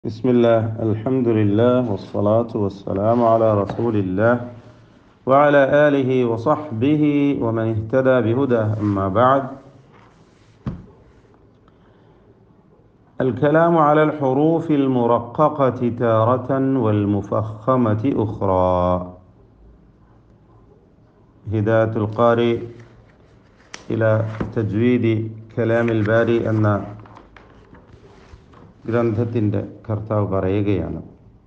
بسم الله الحمد لله والصلاة والسلام على رسول الله وعلى آله وصحبه ومن اهتدى بهداه أما بعد. الكلام على الحروف المرققة تارة والمفخمة أخرى. هداية القارئ إلى تجويد كلام الباري أن ഗ്രന്ഥത്തിൻ്റെ കർത്താവ് പറയുകയാണ്,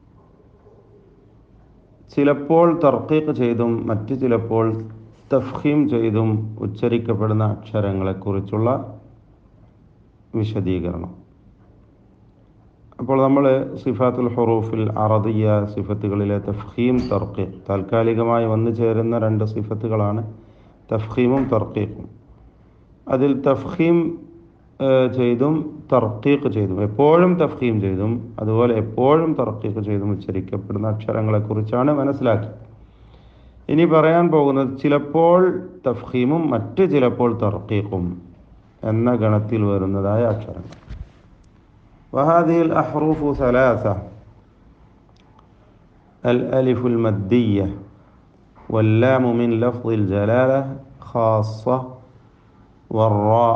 ചിലപ്പോൾ തർക്കീഖ് ചെയ്തും മറ്റു ചിലപ്പോൾ തഫ്ഖീം ചെയ്തും ഉച്ചരിക്കപ്പെടുന്ന അക്ഷരങ്ങളെക്കുറിച്ചുള്ള വിശദീകരണം. അപ്പോൾ നമ്മൾ സിഫാത്തുൽ ഹുറൂഫിൽ അറദിയ സിഫത്തുകളിലെ തഫ്ഖീം തർക്കീഖ് താൽക്കാലികമായി വന്നു ചേരുന്ന രണ്ട് സിഫത്തുകളാണ് തഫ്ഖീമും തർക്കീഖും. അതിൽ തഫ്ഖീം ചെയ്തും തർക്കീഖ് ചെയ്തും, എപ്പോഴും തഫ്ഖീം ചെയ്തും അതുപോലെ എപ്പോഴും തർക്കീഖ് ചെയ്തും ഉച്ചരിക്കപ്പെടുന്ന അക്ഷരങ്ങളെക്കുറിച്ചാണ് മനസ്സിലാക്കി. ഇനി പറയാൻ പോകുന്നത് ചിലപ്പോൾ തഫ്ഖീമും മറ്റ് ചിലപ്പോൾ തർക്കീഖും എന്ന ഗണത്തിൽ വരുന്നതായ അക്ഷരങ്ങൾ. വഹാദിഹിൽ അഹ്റൂഫു സലാസ: അൽ അലിഫുൽ മദ്ദിയ്യ വല്ലാമു മിൻ ലഫ്ദിൽ ജലാല ഖാസ്സ വറാ.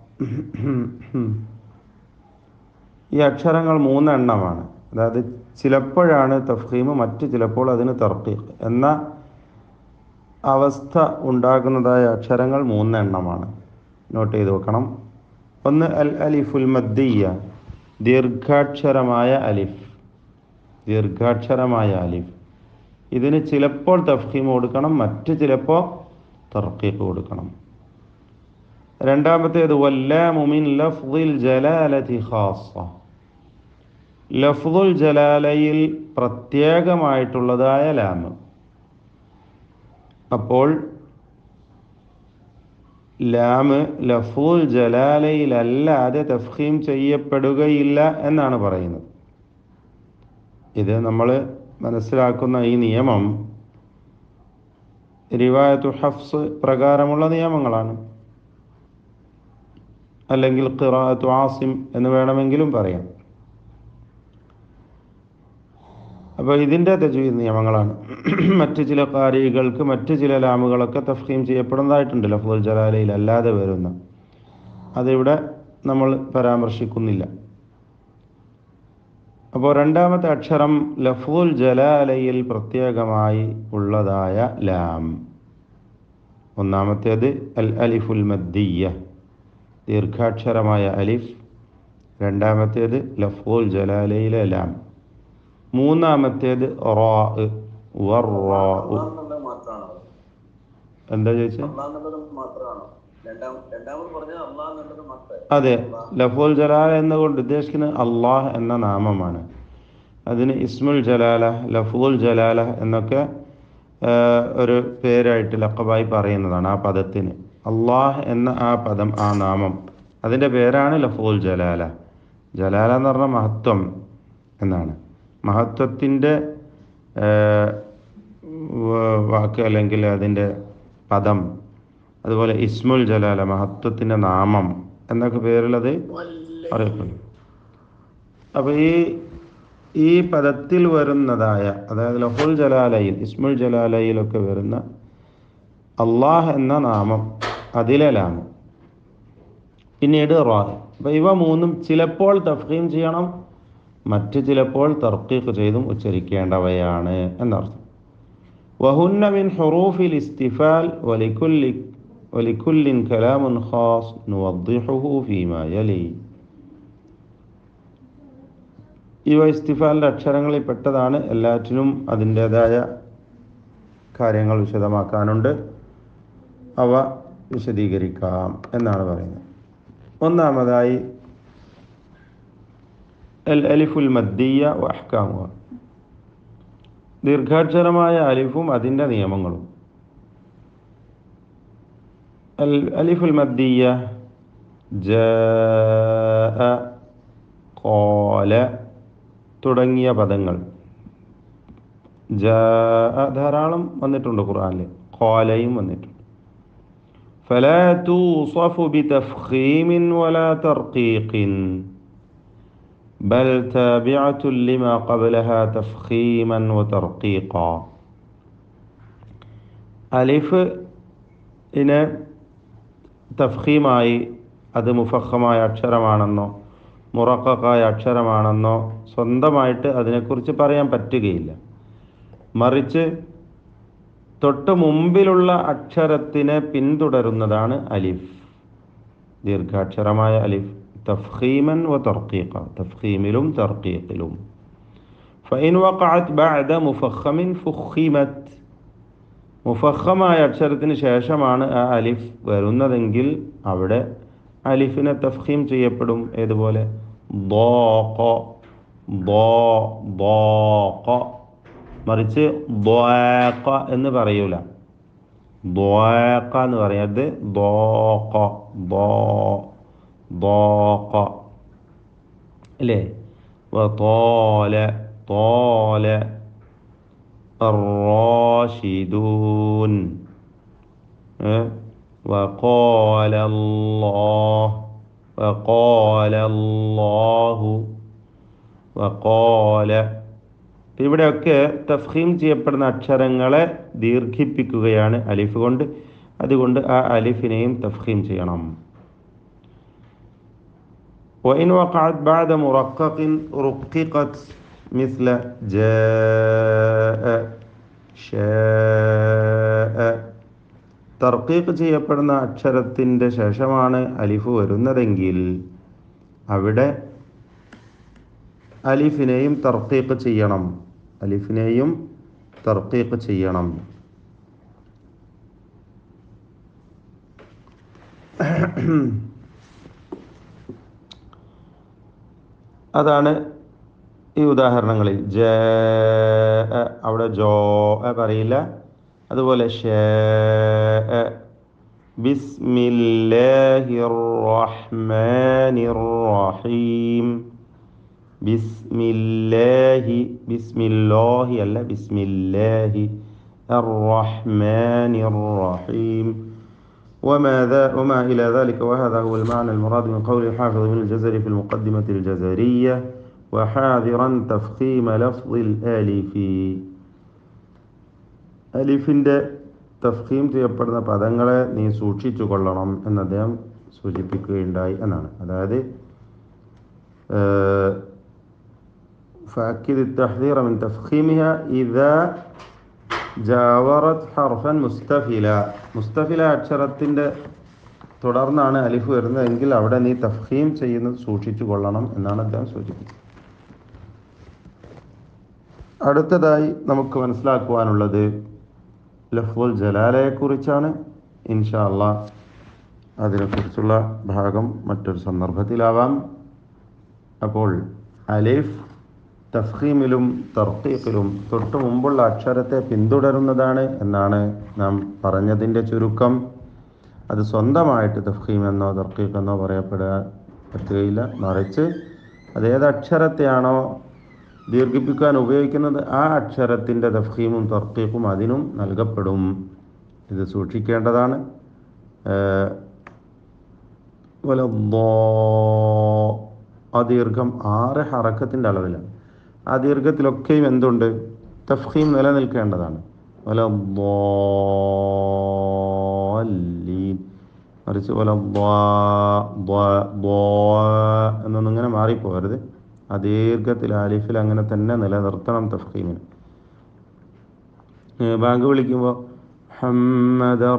ഈ അക്ഷരങ്ങൾ മൂന്നെണ്ണമാണ്. അതായത് ചിലപ്പോഴാണ് തഫ്ഖീം, മറ്റ് ചിലപ്പോൾ അതിന് തർക്കീഖ് എന്ന അവസ്ഥ ഉണ്ടാകുന്നതായ അക്ഷരങ്ങൾ മൂന്നെണ്ണമാണ്. നോട്ട് ചെയ്ത് വെക്കണം. ഒന്ന് അൽ അലിഫുൽ മദ്ദിയ്യ, ദീർഘാക്ഷരമായ അലിഫ്. ദീർഘാക്ഷരമായ അലിഫ്, ഇതിന് ചിലപ്പോൾ തഫ്ഖീം കൊടുക്കണം, മറ്റ് ചിലപ്പോൾ തർക്കീഖ് കൊടുക്കണം. രണ്ടാമത്തേത് വല്ലാമു മിൻ ലഫ്ദിൽ ജലാലതി ഖാസ്സ. ലഫ്ദുൽ ജലാലയിൽ പ്രത്യേകമായിട്ടുള്ളതായ ലാമ്. അപ്പോൾ ലാമ് ലഫ്ദുൽ ജലാലയിലല്ലാതെ തഫ്ഖീം ചെയ്യപ്പെടുകയില്ല എന്നാണ് പറയുന്നത്. ഇത് നമ്മൾ മനസ്സിലാക്കുന്ന ഈ നിയമം റിവായത്തു ഹഫ്സ് പ്രകാരമുള്ള നിയമങ്ങളാണ്, അല്ലെങ്കിൽ ഖിറാഅത്തു ആസിം എന്ന് വേണമെങ്കിലും പറയാം. അപ്പോൾ ഇതിൻ്റെ തജ്വീദ് നിയമങ്ങളാണ്. മറ്റ് ചില ഖാരികൾക്ക് മറ്റ് ചില ലാമുകളൊക്കെ തഫ്ഖീം ചെയ്യപ്പെടുന്നതായിട്ടുണ്ട്, ലഫ്ദുൽ ജലാലയിൽ അല്ലാതെ വരുന്ന. അതിവിടെ നമ്മൾ പരാമർശിക്കുന്നില്ല. അപ്പോൾ രണ്ടാമത്തെ അക്ഷരം ലഫ്ദുൽ ജലാലയിൽ പ്രത്യേകമായി ഉള്ളതായ ലാം. ഒന്നാമത്തേത് അൽ അലിഫുൽ മദ്ദിയ്യ, ദീർഘാക്ഷരമായ അലിഫ്. രണ്ടാമത്തേത് ലഫ്ദുൽ ജലാലയിലെ ലാം. മൂന്നാമത്തേത് റാ. എന്താ ചോദിച്ചത്? അതെ, ലഫ്ദുൽ ജലാല എന്നുകൊണ്ട് ഉദ്ദേശിക്കുന്നത് അള്ളാഹ് എന്ന നാമമാണ്. അതിന് ഇസ്മുൽ ജലാല, ലഫ്ദുൽ ജലാല എന്നൊക്കെ ഒരു പേരായിട്ട് ലഖബായി പറയുന്നതാണ്. ആ പദത്തിന് അള്ളാഹ് എന്ന ആ പദം, ആ നാമം, അതിൻ്റെ പേരാണ് ലഫ്ദുൽ ജലാല. ജലാല എന്ന് പറഞ്ഞാൽ മഹത്വം എന്നാണ്. മഹത്വത്തിൻ്റെ വാക്ക് അല്ലെങ്കിൽ അതിൻ്റെ പദം. അതുപോലെ ഇസ്മുൽ ജലാല, മഹത്വത്തിൻ്റെ നാമം എന്നൊക്കെ പേരിലത് അറിയപ്പെടും. അപ്പോൾ ഈ പദത്തിൽ വരുന്നതായ, അതായത് ലഫ്ദുൽ ജലാലയിൽ, ഇസ്മുൽ ജലാലയിലൊക്കെ വരുന്ന അള്ളാഹ് എന്ന നാമം, അതിലെ ലാമ്. പിന്നീട് റാ. അപ്പോൾ ഇവ മൂന്നും ചിലപ്പോൾ തഫ്ഖീം ചെയ്യണം, മറ്റ് ചിലപ്പോൾ തർക്കീഖ് ചെയ്തും ഉച്ചരിക്കേണ്ടവയാണ് എന്നർത്ഥം. വഹുന്ന മിൻ ഹുറൂഫിൽ ഇസ്തിഫാൽ വലിക്കുല്ലിൻ കലാമുൻ ഖാസ് നുവദ്ദിഹുഹു ഫീമാ യലി. ഇവ ഇസ്തിഫാലിൻ്റെ അക്ഷരങ്ങളിൽ പെട്ടതാണ്. എല്ലാറ്റിനും അതിൻ്റേതായ കാര്യങ്ങൾ വിശദമാക്കാനുണ്ട്, അവ വിശദീകരിക്കാം എന്നാണ് പറയുന്നത്. ഒന്നാമതായി അൽ അലിഫുൽ മദ്ദിയ്യ വ അഹ്കാമുഹ, ദീർഘാക്ഷരമായ അലിഫും അതിൻ്റെ നിയമങ്ങളും. അൽ അലിഫുൽ മദ്ദിയ്യ ജാഅ, ഖാല തുടങ്ങിയ പദങ്ങൾ. ജാഅ ധാരാളം വന്നിട്ടുണ്ട് ഖുർആനിൽ, ഖാലയും വന്നിട്ടുണ്ട്. ഫലാ തൂസഫു ബിതഫ്ഖീമിൻ വലാ തർഖീഖിൻ, ബൽ താബിഅത്തുൻ ലിമാ ഖബ്ലഹാ തഫ്ഖീമൻ വതർഖീഖാ. അലിഫ് ഇനെ തഫ്ഖീമായി അത് മുഫഖമായ അക്ഷരമാണെന്നോ മുറഖഖായ അക്ഷരമാണെന്നോ സ്വന്തമായിട്ട് അതിനെക്കുറിച്ച് പറയാൻ പറ്റുകയില്ല. മറിച്ച് തൊട്ട് മുമ്പിലുള്ള അക്ഷരത്തിനെ പിന്തുടരുന്നതാണ് അലിഫ്, ദീർഘാക്ഷരമായ അലിഫ്. തഫ്ഖീമൻ വ തർഖീഖ, തഫ്ഖീമിലും തർഖീഖിലും. ഫഇൻ വഖഅത് ബഅദ മുഫഖമിൻ ഫുഖിമത്, മുഫഖമായ അക്ഷരത്തിന് ശേഷമാണ് ആ അലിഫ് വരുന്നതെങ്കിൽ അവിടെ അലിഫിനെ തഫ്ഖീം ചെയ്യപ്പെടും. ഏതുപോലെ ضاق ضاق. മറിച്ച് ضاق എന്ന് പറയൂല, ضاق എന്ന് പറയാത് ضاق ضاق അല്ലേ. وطال طال الراشدون. وقال الله وقال الله وقال. ഇവിടെയൊക്കെ തഫ്ഖീം ചെയ്യപ്പെടുന്ന അക്ഷരങ്ങളെ ദീർഘിപ്പിക്കുകയാണ് അലിഫ് കൊണ്ട്. അതുകൊണ്ട് ആ അലിഫിനെയും തഫ്ഖീം ചെയ്യണം. وإن وقعت بعد مرقق رققت مثل جاء شاء. തർക്കീഖ് ചെയ്യപ്പെടുന്ന അക്ഷരത്തിൻ്റെ ശേഷമാണ് അലിഫ് വരുന്നതെങ്കിൽ അവിടെ അലിഫിനെയും തർക്കീഖ് ചെയ്യണം, അലിഫിനെയും തർക്കീഖ് ചെയ്യണം. അതാണ് ഈ ഉദാഹരണങ്ങളിൽ. അവിടെ ജോ പറയില്ല. അതുപോലെ ബിസ്മില്ലാഹിർ റഹ്മാനിർ റഹീം. ബിസ്മില്ലാഹി, ബിസ്മില്ലാഹി അല്ല, ബിസ്മില്ലാഹി الرحمن الرحيم. وما إلى ذلك. وهذا هو المعنى المراد من قول الحافظ ابن الجزري في المقدمة الجزرية: وحاذرا تفخيم لفظ الآلف. അലിഫിൻ്റെ തഫ്ഖീം ചെയ്യപ്പെടുന്ന പദങ്ങളെ നീ സൂക്ഷിച്ചു കൊള്ളണം എന്ന് അദ്ദേഹം സൂചിപ്പിക്കുകയുണ്ടായി എന്നാണ്. അതായത് فأكد التحذير من تفخيمها إذا جاورت حرفا مستفلا. മുസ്തഫില അക്ഷരത്തിൻ്റെ തുടർന്നാണ് അലിഫ് വരുന്നതെങ്കിൽ അവിടെ നീ തഫ്ഖീം ചെയ്യുന്നത് സൂക്ഷിച്ചു കൊള്ളണം എന്നാണ് അദ്ദേഹം സൂചിപ്പിച്ചത്. അടുത്തതായി നമുക്ക് മനസ്സിലാക്കുവാനുള്ളത് ലഫ്ളുൽ ജലാലയെക്കുറിച്ചാണ്. ഇൻഷാ അല്ലാഹ് അതിനെക്കുറിച്ചുള്ള ഭാഗം മറ്റൊരു സന്ദർഭത്തിലാവാം. അപ്പോൾ അലിഫ് തഫ്ഖീമിലും തർഖീഖിലും തൊട്ട് മുമ്പുള്ള അക്ഷരത്തെ പിന്തുടരുന്നതാണ് എന്നാണ് നാം പറഞ്ഞതിൻ്റെ ചുരുക്കം. അത് സ്വന്തമായിട്ട് തഫ്ഖീം എന്നോ തർഖീഖ് എന്നോ പറയപ്പെടാൻ പറ്റുകയില്ല. മറിച്ച് അതേത് അക്ഷരത്തെയാണോ ദീർഘിപ്പിക്കാൻ ഉപയോഗിക്കുന്നത് ആ അക്ഷരത്തിൻ്റെ തഫ്ഖീമും തർഖീഖും അതിനും നൽകപ്പെടും. ഇത് സൂക്ഷിക്കേണ്ടതാണ്. ആ ദീർഘം 6 ഹറക്കത്തിൻ്റെ അളവിലാണ്. ആ ദീർഘത്തിലൊക്കെയും എന്തുണ്ട്? തഫ്ഖീം നിലനിൽക്കേണ്ടതാണ്. മറിച്ച് എന്നൊന്നും ഇങ്ങനെ മാറിപ്പോകരുത്. ആ ദീർഘത്തിൽ അലിഫിൽ അങ്ങനെ തന്നെ നിലനിർത്തണം തഫ്ഖീമിന്. ബാങ്ക് വിളിക്കുമ്പോൾ മുഹമ്മദർ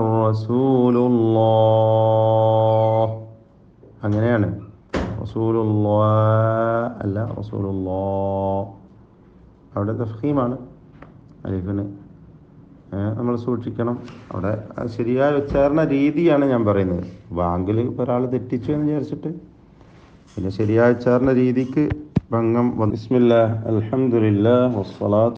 റസൂലുള്ളാഹ് അങ്ങനെയാണ്. റസൂലുള്ളാഹ് അല്ല, റസൂലുള്ളാഹ്. അവിടെ തഫ്ഖീമാണ് അലിഫിന്. നമ്മൾ സൂക്ഷിക്കണം. അവിടെ ശരിയായ ഉച്ചാരണ രീതിയാണ് ഞാൻ പറയുന്നത്. ബാങ്കിൽ ഒരാൾ തെറ്റിച്ചു എന്ന് വിചാരിച്ചിട്ട് പിന്നെ ശരിയായ ഉച്ചാരണ രീതിക്ക് ഭംഗം. ബിസ്മില്ലാഹ്, അൽഹംദുലില്ലാഹ്, വസ്സലാത്ത്